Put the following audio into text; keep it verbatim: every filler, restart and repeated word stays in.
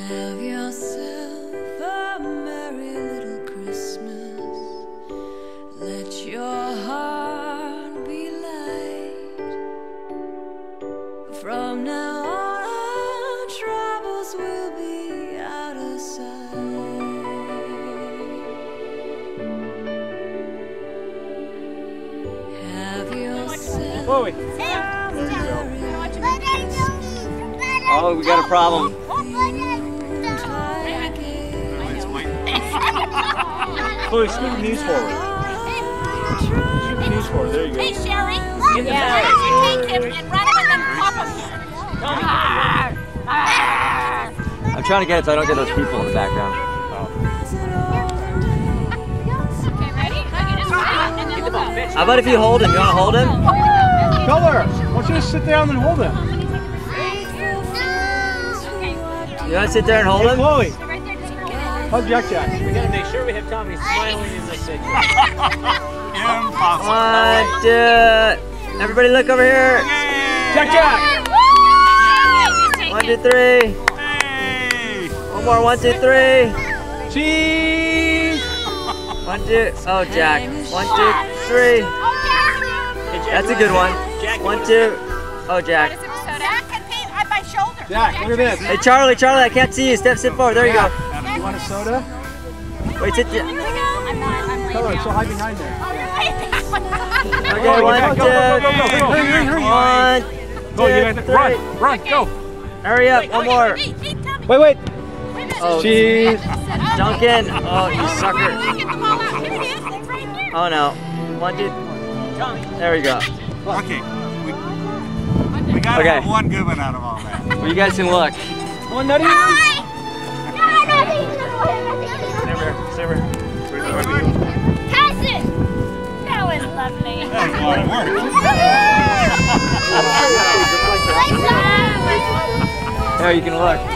Have yourself a merry little Christmas. Let your heart be light. From now on our troubles will be out of sight. Have yourself Chloe. a merry little Christmas. Oh, we got a problem. Chloe, scoot the knees forward. Scoot the knees forward. There you go. Hey, Sherry. Get the yeah. Take him and run him and then pop him here. I'm trying to get it so I don't get those people in the background. Okay, ready? You just run and then we'll go. How about if you hold him? You want to hold him? Tell her. Why don't you just sit down and hold him? You want to sit there and hold Hey, him? Chloe. Hug Jack Jack. We gotta make sure we have Tommy smiling in this picture. Impossible. One, two. Everybody look over here. Jack Jack. One, two, three. Hey. One more. One, two, three. Cheese. One, two. Oh, Jack. One, two, three. That's a good one. One, two. Oh, Jack. Jack, look at this. Hey, Charlie, Charlie, I can't see you. Step, sit forward. There you go. You want a soda? Wait, sit down. Tell her, she'll hide behind there. Okay, one, two. One, Go, you two, run, run, go. hurry up, one more. Wait, wait. Oh, Cheese. Duncan. Oh, you sucker. Oh, no. One, two. There we go. Okay. We, we got Okay. one good one out of all that. Well, you guys can look. Come on, Nutty. Stay over here. Pass it! That was lovely. That was a lot of work. There, you can look.